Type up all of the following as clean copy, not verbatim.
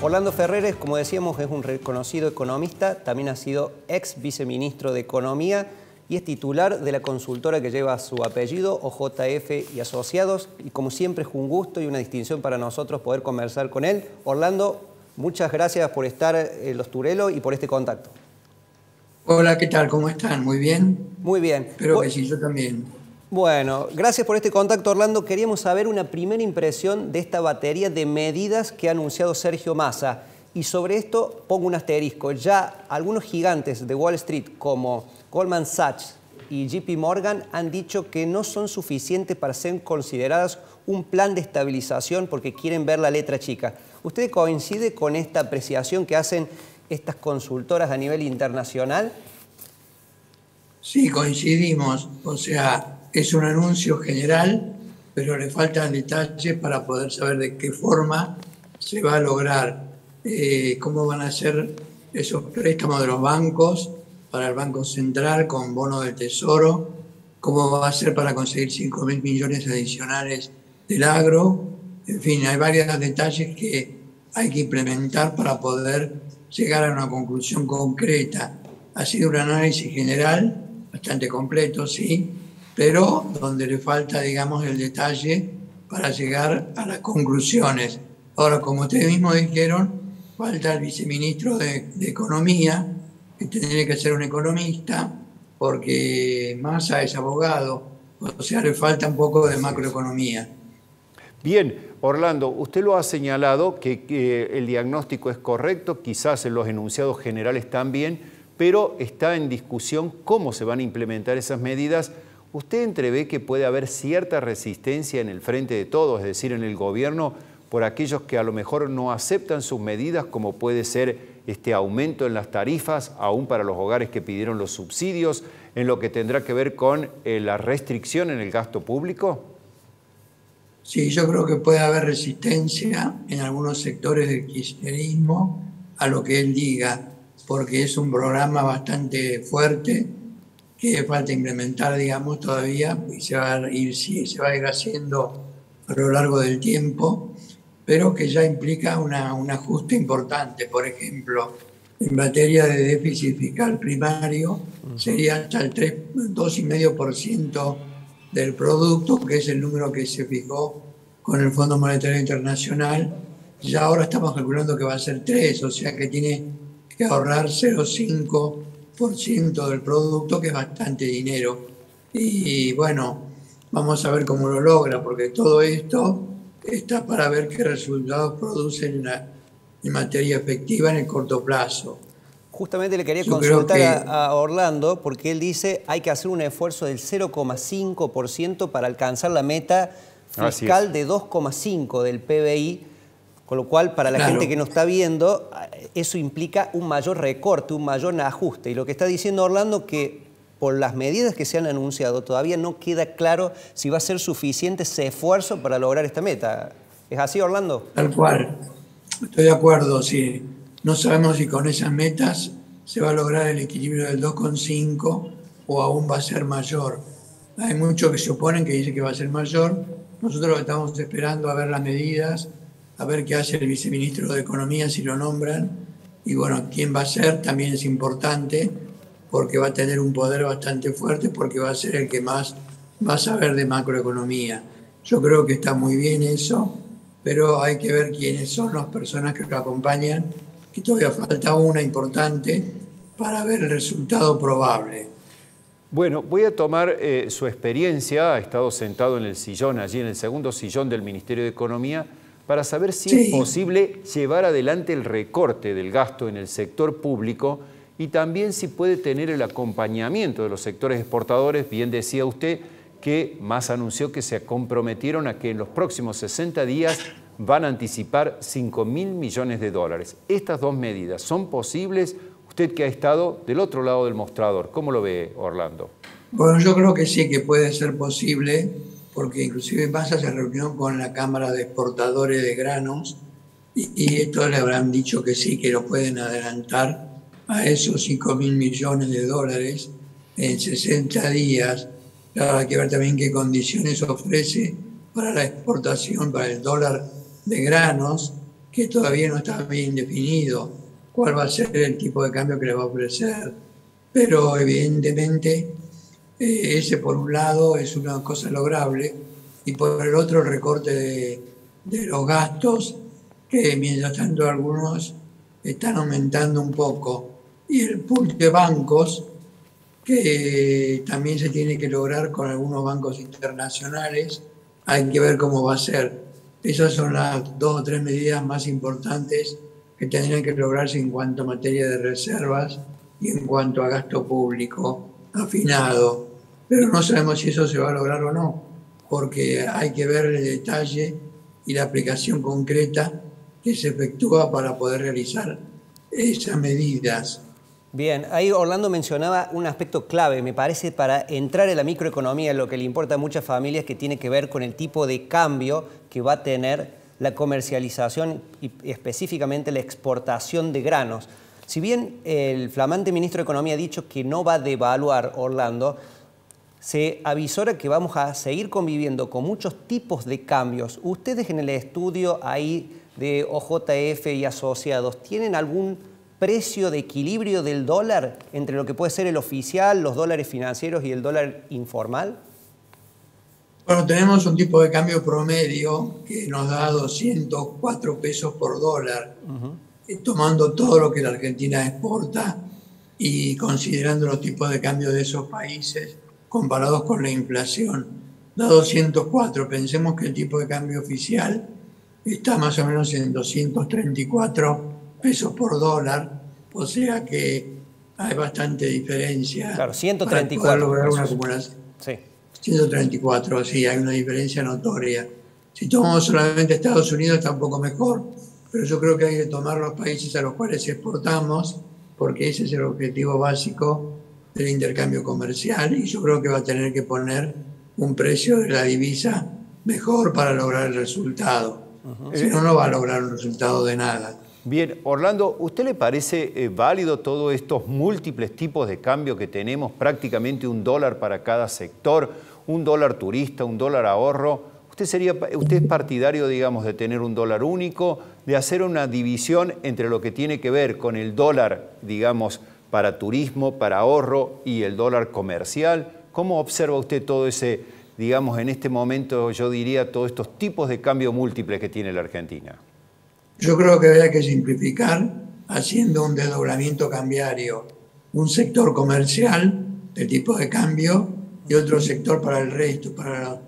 Orlando Ferreres, como decíamos, es un reconocido economista, también ha sido ex viceministro de Economía y es titular de la consultora que lleva su apellido, OJF y Asociados, y como siempre es un gusto y una distinción para nosotros poder conversar con él. Orlando, muchas gracias por estar en Los Turelos y por este contacto. Hola, ¿qué tal? ¿Cómo están? ¿Muy bien? Muy bien. Espero que sí, yo también. Bueno, gracias por este contacto, Orlando. Queríamos saber una primera impresión de esta batería de medidas que ha anunciado Sergio Massa. Y sobre esto pongo un asterisco. Ya algunos gigantes de Wall Street como Goldman Sachs y JP Morgan han dicho que no son suficientes para ser consideradas un plan de estabilización porque quieren ver la letra chica. ¿Usted coincide con esta apreciación que hacen estas consultoras a nivel internacional? Sí, coincidimos. O sea, es un anuncio general, pero le faltan detalles para poder saber de qué forma se va a lograr, cómo van a ser esos préstamos de los bancos para el Banco Central con bonos del Tesoro, cómo va a ser para conseguir 5.000 millones adicionales del agro. En fin, hay varios detalles que hay que implementar para poder llegar a una conclusión concreta. Ha sido un análisis general, bastante completo, sí, pero donde le falta, digamos, el detalle para llegar a las conclusiones. Ahora, como ustedes mismos dijeron, falta el viceministro de Economía, que tendría que ser un economista, porque Massa es abogado, o sea, le falta un poco de macroeconomía. Bien, Orlando, usted lo ha señalado que el diagnóstico es correcto, quizás en los enunciados generales también, pero está en discusión cómo se van a implementar esas medidas. ¿Usted entrevé que puede haber cierta resistencia en el frente de todos, es decir, en el gobierno, por aquellos que a lo mejor no aceptan sus medidas, como puede ser este aumento en las tarifas, aún para los hogares que pidieron los subsidios, en lo que tendrá que ver con la restricción en el gasto público? Sí, yo creo que puede haber resistencia en algunos sectores del kirchnerismo a lo que él diga, porque es un programa bastante fuerte que falta implementar, digamos, todavía, y se va a ir haciendo a lo largo del tiempo, pero que ya implica un ajuste importante. Por ejemplo, en materia de déficit fiscal primario, sería hasta el 2,5% del producto, que es el número que se fijó con el Fondo Monetario Internacional. Ya ahora estamos calculando que va a ser 3, o sea que tiene que ahorrar 0,5% del producto, que es bastante dinero. Y bueno, vamos a ver cómo lo logra, porque todo esto está para ver qué resultados producen en materia efectiva en el corto plazo. Justamente le quería Yo creo consultar que, a Orlando, porque él dice hay que hacer un esfuerzo del 0,5% para alcanzar la meta fiscal de 2,5% del PBI, con lo cual para la gente que no está viendo, eso implica un mayor recorte, un mayor ajuste. Y lo que está diciendo Orlando que por las medidas que se han anunciado todavía no queda claro si va a ser suficiente ese esfuerzo para lograr esta meta. ¿Es así, Orlando? tal cual, estoy de acuerdo, sí. No sabemos si con esas metas se va a lograr el equilibrio del 2,5 o aún va a ser mayor. Hay muchos que se oponen, que dicen que va a ser mayor. Nosotros estamos esperando a ver las medidas, a ver qué hace el viceministro de Economía si lo nombran. Y bueno, quién va a ser también es importante, porque va a tener un poder bastante fuerte, porque va a ser el que más va a saber de macroeconomía. Yo creo que está muy bien eso, pero hay que ver quiénes son las personas que lo acompañan, que todavía falta una importante para ver el resultado probable. Bueno, voy a tomar su experiencia, ha estado sentado en el sillón, allí en el segundo sillón del Ministerio de Economía, para saber si es posible llevar adelante el recorte del gasto en el sector público y también si puede tener el acompañamiento de los sectores exportadores. Bien decía usted que Massa anunció que se comprometieron a que en los próximos 60 días van a anticipar 5.000 millones de dólares. Estas dos medidas, ¿son posibles? Usted que ha estado del otro lado del mostrador, ¿cómo lo ve, Orlando? Bueno, yo creo que sí que puede ser posible, porque inclusive Massa se reunió con la Cámara de Exportadores de Granos y estos le habrán dicho que sí, que lo pueden adelantar a esos 5.000 millones de dólares en 60 días. Claro, hay que ver también qué condiciones ofrece para la exportación, para el dólar de granos, que todavía no está bien definido cuál va a ser el tipo de cambio que le va a ofrecer. Pero evidentemente ese por un lado es una cosa lograble y por el otro el recorte de los gastos, que mientras tanto algunos están aumentando un poco, y el pool de bancos, que también se tiene que lograr con algunos bancos internacionales. Hay que ver cómo va a ser. Esas son las 2 o 3 medidas más importantes que tendrían que lograrse en cuanto a materia de reservas y en cuanto a gasto público afinado. Pero no sabemos si eso se va a lograr o no, porque hay que ver el detalle y la aplicación concreta que se efectúa para poder realizar esas medidas. Bien, ahí Orlando mencionaba un aspecto clave, me parece, para entrar en la microeconomía, lo que le importa a muchas familias, que tiene que ver con el tipo de cambio que va a tener la comercialización y específicamente la exportación de granos. Si bien el flamante ministro de Economía ha dicho que no va a devaluar, Orlando, se avisora que vamos a seguir conviviendo con muchos tipos de cambios. Ustedes en el estudio ahí de OJF y asociados, ¿tienen algún precio de equilibrio del dólar entre lo que puede ser el oficial, los dólares financieros y el dólar informal? Bueno, tenemos un tipo de cambio promedio que nos da 204 pesos por dólar, tomando todo lo que la Argentina exporta y considerando los tipos de cambio de esos países comparados con la inflación. Da 204, pensemos que el tipo de cambio oficial está más o menos en 234 pesos por dólar, o sea que hay bastante diferencia. Claro, 134 para lograr pesos. Una acumulación. Sí. 134, sí, hay una diferencia notoria. Si tomamos solamente Estados Unidos está un poco mejor, pero yo creo que hay que tomar los países a los cuales exportamos, porque ese es el objetivo básico del intercambio comercial, y yo creo que va a tener que poner un precio de la divisa mejor para lograr el resultado. Si no, no va a lograr un resultado de nada. Bien, Orlando, ¿usted le parece válido todos estos múltiples tipos de cambio que tenemos? Prácticamente un dólar para cada sector, un dólar turista, un dólar ahorro. ¿Usted es partidario, digamos, de tener un dólar único, de hacer una división entre lo que tiene que ver con el dólar, digamos, para turismo, para ahorro y el dólar comercial? ¿Cómo observa usted todo ese, digamos, en este momento, yo diría, todos estos tipos de cambio múltiples que tiene la Argentina? Yo creo que habría que simplificar haciendo un desdoblamiento cambiario. Un sector comercial de tipo de cambio y otro sector para el resto, para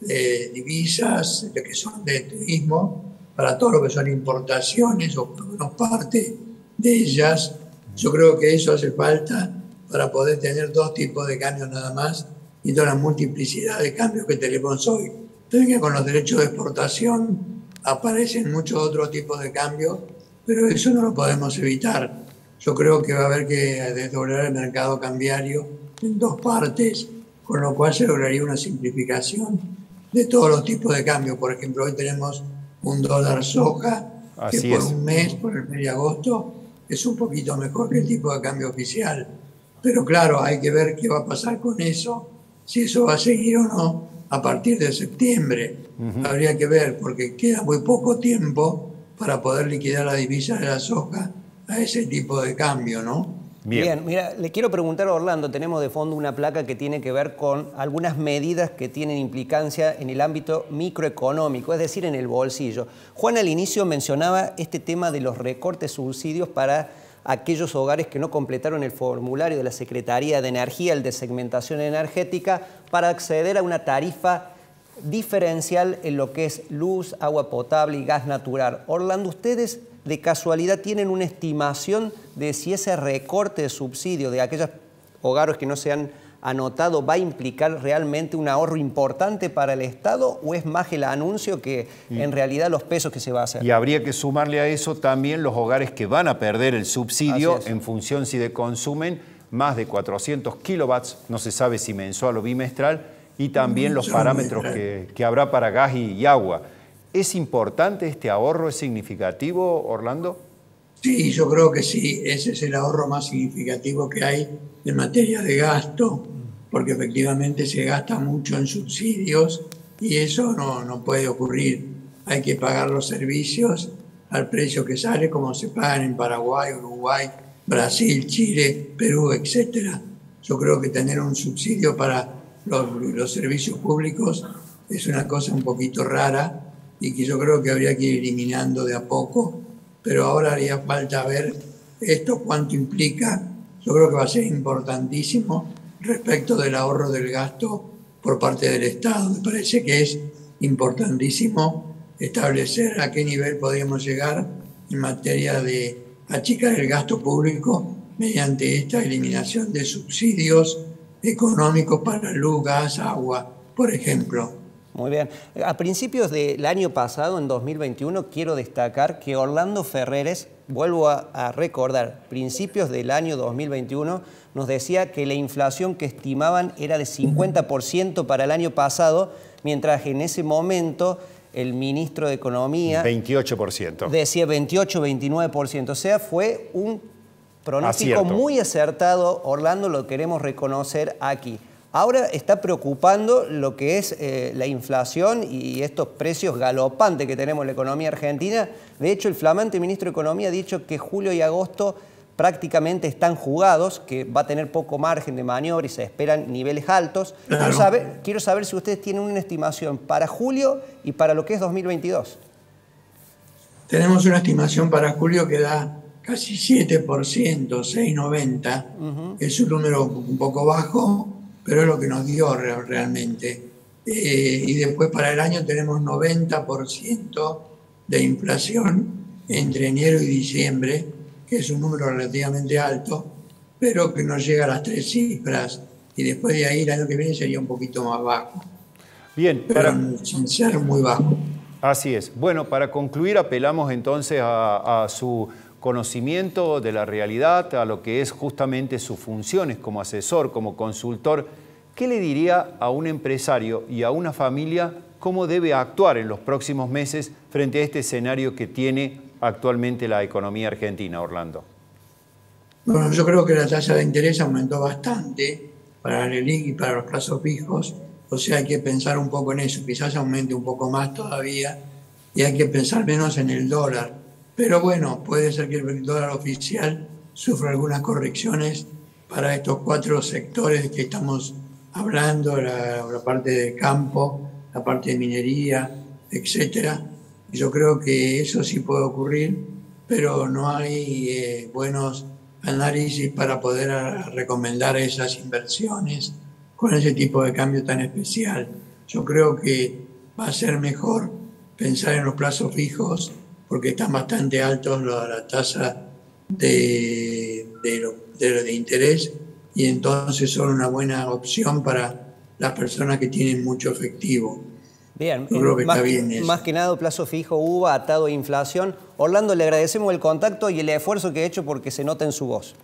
divisas, de que son de turismo, para todo lo que son importaciones o por lo menos parte de ellas. Yo creo que eso hace falta para poder tener 2 tipos de cambios nada más y toda la multiplicidad de cambios que tenemos hoy. Entonces, que con los derechos de exportación aparecen muchos otros tipos de cambios, pero eso no lo podemos evitar. Yo creo que va a haber que desdoblar el mercado cambiario en 2 partes, con lo cual se lograría una simplificación de todos los tipos de cambio. Por ejemplo, hoy tenemos un dólar soja, que por un mes, por el mes de agosto, es un poquito mejor que el tipo de cambio oficial. Pero claro, hay que ver qué va a pasar con eso, si eso va a seguir o no a partir de septiembre. Habría que ver, porque queda muy poco tiempo para poder liquidar la divisa de la soja a ese tipo de cambio, ¿no? Bien, mira, le quiero preguntar a Orlando, tenemos de fondo una placa que tiene que ver con algunas medidas que tienen implicancia en el ámbito microeconómico, es decir, en el bolsillo. Juan al inicio mencionaba este tema de los recortes subsidios para aquellos hogares que no completaron el formulario de la Secretaría de Energía, el de segmentación energética, para acceder a una tarifa diferencial en lo que es luz, agua potable y gas natural. Orlando, ¿ustedes de casualidad tienen una estimación de si ese recorte de subsidio de aquellos hogares que no se han anotado va a implicar realmente un ahorro importante para el Estado, o es más el anuncio que en realidad los pesos que se va a hacer? Y habría que sumarle a eso también los hogares que van a perder el subsidio en función si consumen más de 400 kilowatts, no se sabe si mensual o bimestral, y también los parámetros que habrá para gas y agua. ¿Es importante este ahorro? ¿Es significativo, Orlando? Sí, yo creo que sí. Ese es el ahorro más significativo que hay en materia de gasto, porque efectivamente se gasta mucho en subsidios y eso no puede ocurrir. Hay que pagar los servicios al precio que sale, como se pagan en Paraguay, Uruguay, Brasil, Chile, Perú, etc. Yo creo que tener un subsidio para los servicios públicos es una cosa un poquito rara y que yo creo que habría que ir eliminando de a poco, pero ahora haría falta ver esto cuánto implica. Yo creo que va a ser importantísimo respecto del ahorro del gasto por parte del Estado. Me parece que es importantísimo establecer a qué nivel podríamos llegar en materia de achicar el gasto público mediante esta eliminación de subsidios económicos para luz, gas, agua, por ejemplo. Muy bien. A principios del año pasado, en 2021, quiero destacar que Orlando Ferreres, vuelvo a recordar, principios del año 2021, nos decía que la inflación que estimaban era de 50% para el año pasado, mientras en ese momento el ministro de Economía 28%. Decía 28, 29%. O sea, fue un pronóstico acierto. Muy acertado. Orlando, lo queremos reconocer aquí. Ahora está preocupando lo que es la inflación y estos precios galopantes que tenemos en la economía argentina. De hecho, el flamante ministro de Economía ha dicho que julio y agosto prácticamente están jugados, que va a tener poco margen de maniobra y se esperan niveles altos. Claro. Quiero saber si ustedes tienen una estimación para julio y para lo que es 2022. Tenemos una estimación para julio que da casi 7%, 6,90. Es un número un poco bajo, pero es lo que nos dio realmente. Y después para el año tenemos 90% de inflación entre enero y diciembre, que es un número relativamente alto, pero que no llega a las 3 cifras. Y después de ahí el año que viene sería un poquito más bajo. Bien, pero sin ser muy bajo. Así es. Bueno, para concluir apelamos entonces a su conocimiento de la realidad, a lo que es justamente sus funciones como asesor, como consultor. ¿Qué le diría a un empresario y a una familia cómo debe actuar en los próximos meses frente a este escenario que tiene actualmente la economía argentina, Orlando? Bueno, yo creo que la tasa de interés aumentó bastante para el LELIQ y para los plazos fijos, o sea, hay que pensar un poco en eso, quizás aumente un poco más todavía y hay que pensar menos en el dólar. Pero bueno, puede ser que el dólar oficial sufra algunas correcciones para estos 4 sectores que estamos hablando, la parte de campo, la parte de minería, etcétera. Yo creo que eso sí puede ocurrir, pero no hay buenos análisis para poder recomendar esas inversiones con ese tipo de cambio tan especial. Yo creo que va a ser mejor pensar en los plazos fijos porque están bastante altos la tasa de interés y entonces son una buena opción para las personas que tienen mucho efectivo. Bien, yo creo que está bien eso. Más que nada plazo fijo, UVA, atado a inflación. Orlando, le agradecemos el contacto y el esfuerzo que ha hecho porque se nota en su voz.